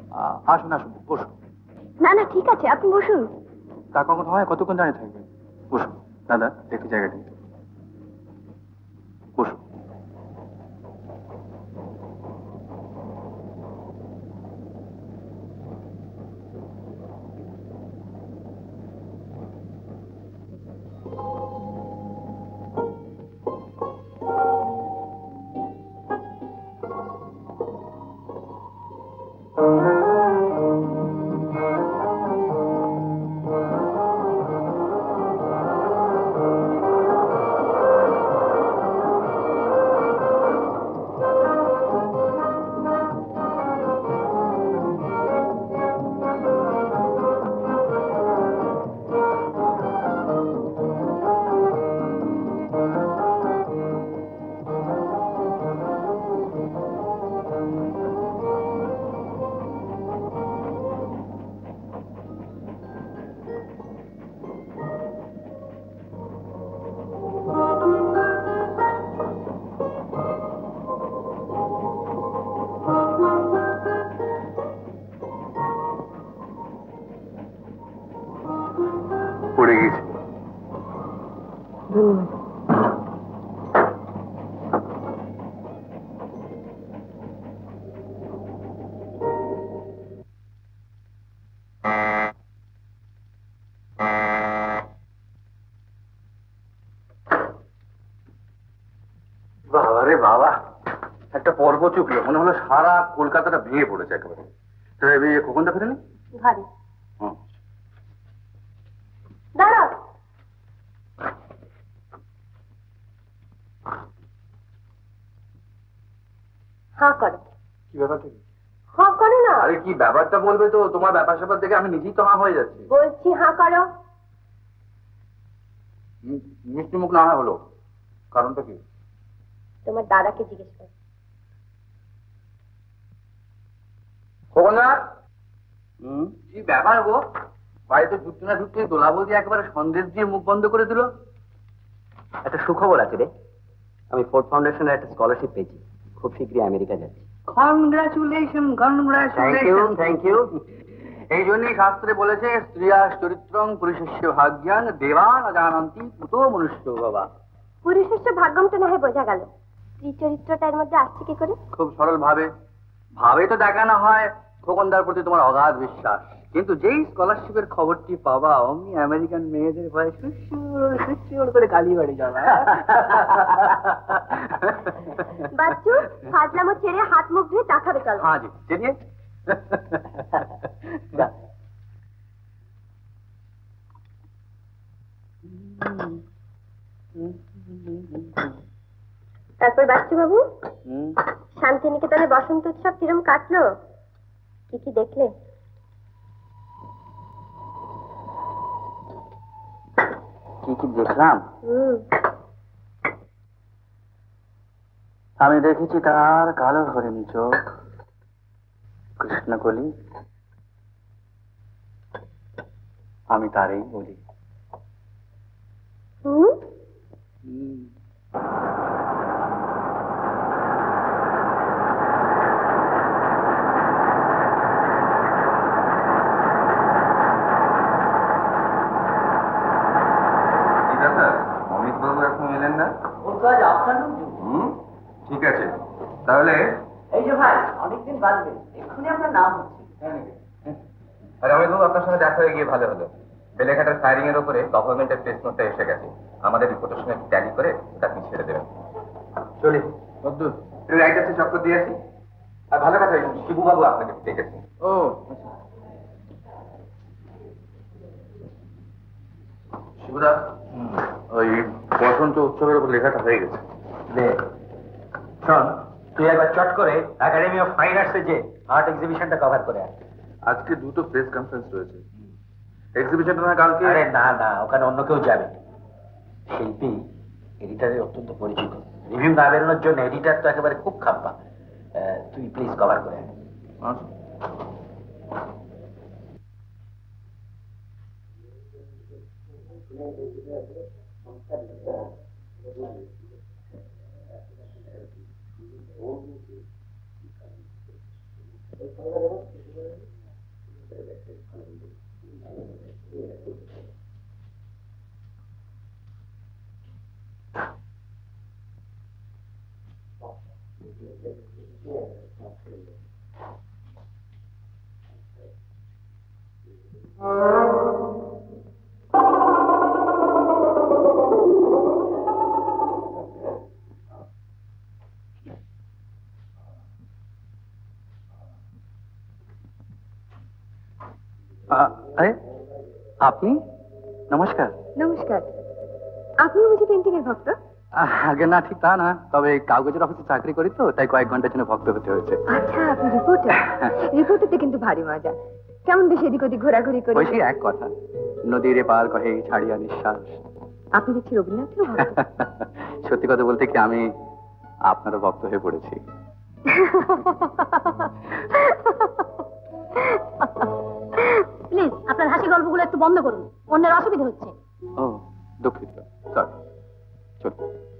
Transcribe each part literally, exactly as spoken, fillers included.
আসুন আসুন, বসুন। না না ঠিক আছে, আপনি বসুন। তা কখন হয়? কতক্ষণ দাঁড়িয়ে থাকবে? বসুন দাদা, দেখি জায়গাটি। বসুন। পড়ে গেছি। বাবারে বাবা, একটা পর্ব চুকলো, মনে হলো সারা কলকাতাটা ভেঙে পড়েছে একেবারে। কখনটা ফেরেনি ঘরে দাঁড়াও। হ্যাঁ করো। কি ব্যাপারটা? হ্যাঁ করো না। আরে কি ব্যাপারটা বলবে তো, তোমার ব্যাপার স্যাপার দেখে আমি নিজেই তো হা হয়ে যাচ্ছি। বলছি হ্যাঁ করো। মিষ্টি মুখ না হলো, কারণটা কি? তোমার দাদাকে জিজ্ঞেস করো। কি ব্যাপার গো, বাড়িতে ঢুকতে না ঢুকতে দোলা বৌদি একেবারে সন্দেশ দিয়ে মুখ বন্ধ করে দিল। একটা সুখবর আছে রে, আমি ফোর্ড ফাউন্ডেশনের একটা স্কলারশিপ পেয়েছি, খুব শীঘ্রই আমেরিকা যাচ্ছি। Congratulation, congratulation. Thank you. এই জন্যই শাস্ত্রে বলেছে, স্ত্রিয়া চরিত্রং পুরুষস্য ভাগ্যাং দেবান জানান্তি পুতো মনুষ্য বাবা। পুরুষস্য ভাগ্যমটা না হয় বোঝা গেল, স্ত্রী চরিত্রটা এর মধ্যে আসছে কি করে? খুব সরল ভাবে ভাবে তো দেখানো হয় খোকনদার প্রতি তোমার অগাধ বিশ্বাস, কিন্তু যেই স্কলারশিপের খবরটি পাবা অমনি আমেরিকান মেয়েদের ভয়ে সুসুর সুসুর করে গালি বাড়ি যাবে। বাচ্চু, ফাজলামো ছেড়ে হাত মুখ ধুয়ে চা খাবে চলো। হ্যাঁ জি, চলিয়ে। তারপর বাচ্চু বাবু, শান্তিনিকেতনে বসন্ত উৎসব কিরম কাটলো? কি কি দেখলে? কি কি দেখলাম? আমি দেখেছি তার কালো হরিণ চোখ, কৃষ্ণকলি, আমি তারই বলি। অমিতবাবু এখন এলেন না? ঠিক আছে, তাহলে এই যে ভাই, অনেকদিন বাদবে, এক্ষুনি আপনার নাম হচ্ছে। আর অমিতবাবু, আপনার সঙ্গে দেখা হয়ে গিয়ে ভালো হলো। বেলেঘাটার ফায়ারিং এর উপরে গভর্নমেন্টের প্রেস নোটটা এসে গেছে, আমাদের রিপোর্টের সঙ্গে ট্যালি করে ওটা আপনি ছেড়ে দেবেন। চলি বদ্ধু, একটু রাইটার্সে চক্কর দিয়ে আসি। আর ভালো কথা, শিবুবাবু আপনাকে ডেকেছেন। ও শিবুদা, ওই বসন্ত উৎসবের উপর লেখাটা হয়ে গেছে। শোন, তুই একবার চট করে একাডেমি অফ ফাইন আর্টসে যে আর্ট এক্সিবিশনটা কভার করে আয়। আজকে দুটো প্রেস কনফারেন্স রয়েছে, এক্সিবিশনটা না কালকে। আরে না না, ওখানে অন্য কেউ যাবে। শিল্পী এডিটারের অত্যন্ত পরিচিত, রিভিউ না বেরোনোর জন্য এডিটার তো একেবারে খুব খাপ্পা। তুই প্লিজ কভার করে আয়। আরে আপনি? নমস্কার। নমস্কার। আপনিও বুঝি পেন্টিং এর ভক্ত? আগে না, ঠিক তা না, তবে কাগজের অফিসে চাকরি করি তো, তাই কয়েক ঘন্টার জন্য ভক্ত হতে হয়েছে। আচ্ছা, আপনি রিপোর্টার। রিপোর্টারতে কিন্তু ভারী মজা। কেমন বেশি এদিক ওদিক ঘোরাঘুরি করে? ওই সেই এক কথা, নদীর এপার কহে ছাড়িয়া নিঃশ্বাস। আপনি দেখছি রবীন্দ্রনাথেরও ভক্ত। সত্যি কথা বলতে কি, আমি আপনারও ভক্ত হয়ে পড়েছি। প্লিজ আপনার হাসি গল্পগুলো একটু বন্ধ করুন, অন্যের অসুবিধা হচ্ছে। ও দুঃখিত, সরি। চল।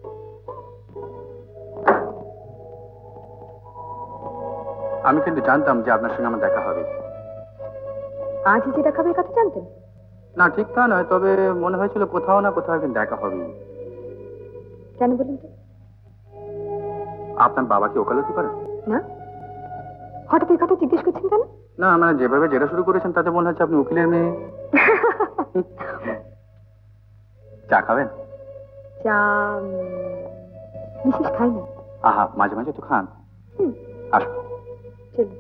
আমি কিন্তু জানতাম যে আপনার সঙ্গে আমার দেখা হবে। আজই যে দেখাবে কথা জানতেন? না, ঠিক তা নয়, তবে মনে হয়েছিল কোথাও না কোথাও একদিন দেখা হবে। কেন বলুন তো? আপনার বাবা কি ওকালতি করেন? না। হঠাৎ এই কথা জিজ্ঞেস করছেন কেন? না, মানে যেভাবে যেটা শুরু করেছেন তাতে মনে হচ্ছে আপনি উকিলের মেয়ে। চা খাবেন? চা বিশেষ খাই না। আহা, মাঝে মাঝে তো খান। হুম, আসুন। চলুন।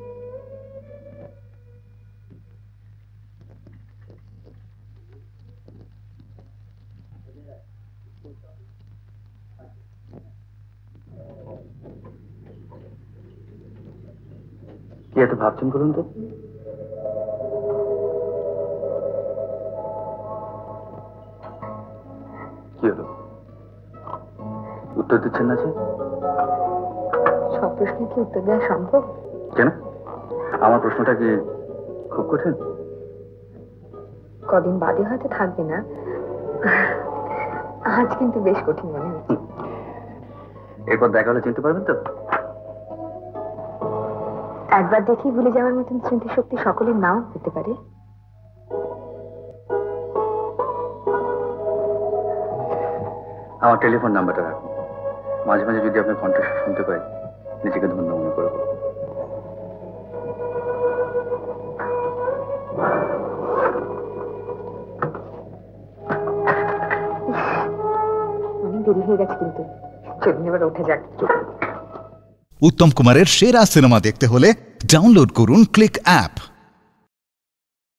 কি এত ভাবছেন বলুন তো? কি হলো, উত্তর দিচ্ছেন না যে? সব প্রশ্নে কি উত্তর দেওয়া সম্ভব? কেন, আমার প্রশ্নটা কি খুব কঠিন? কদিন বাদে হয়তো থাকবে না, আজ কিন্তু বেশ কঠিন মনে হচ্ছে। এরপর দেখা হলে চিনতে পারবেন তো? একবার দেখি ভুলে যাওয়ার মতন স্মৃতিশক্তি সকলের নাও হতে পারে। আমার টেলিফোন নাম্বারটা রাখুন, মাঝে মাঝে যদি আপনি কণ্ঠস্বর শুনতে পাই নিজেকে ধন্য মনে করব। অনেক দেরি হয়ে গেছে কিন্তু, চলুন এবার উঠে যাক। উত্তম কুমারের সেরা সিনেমা দেখতে হলে ডাউনলোড করুন ক্লিক অ্যাপ।